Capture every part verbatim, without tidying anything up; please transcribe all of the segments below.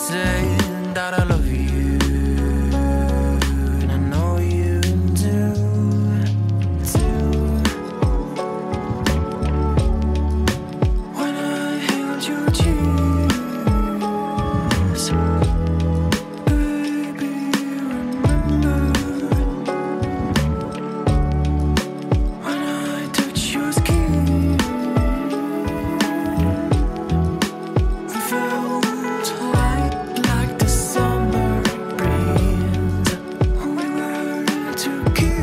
say that I love you, and I know you do, too. When I held your tears, baby, remember. When I touch your skin, we felt light like the summer breeze. We were two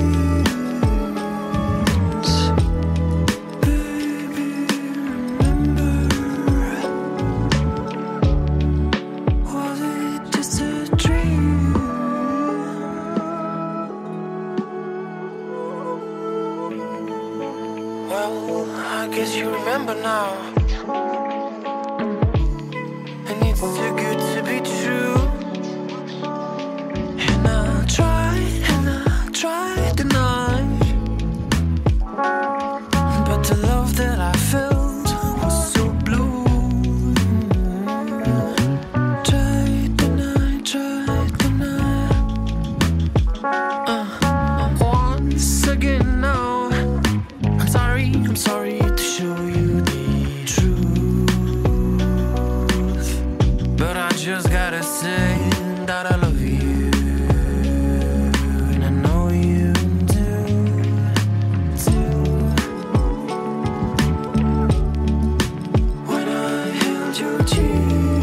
kids, baby, remember. Was it just a dream? Well, I guess you remember now. And it's too good to be true. And I tried, and I tried to deny, but the love that I felt was so blue. Tried to deny, tried to deny. Uh, once again now, I'm sorry, I'm sorry to show you the truth, but I just gotta say that I love you, and I know you do, too. When I held your cheek,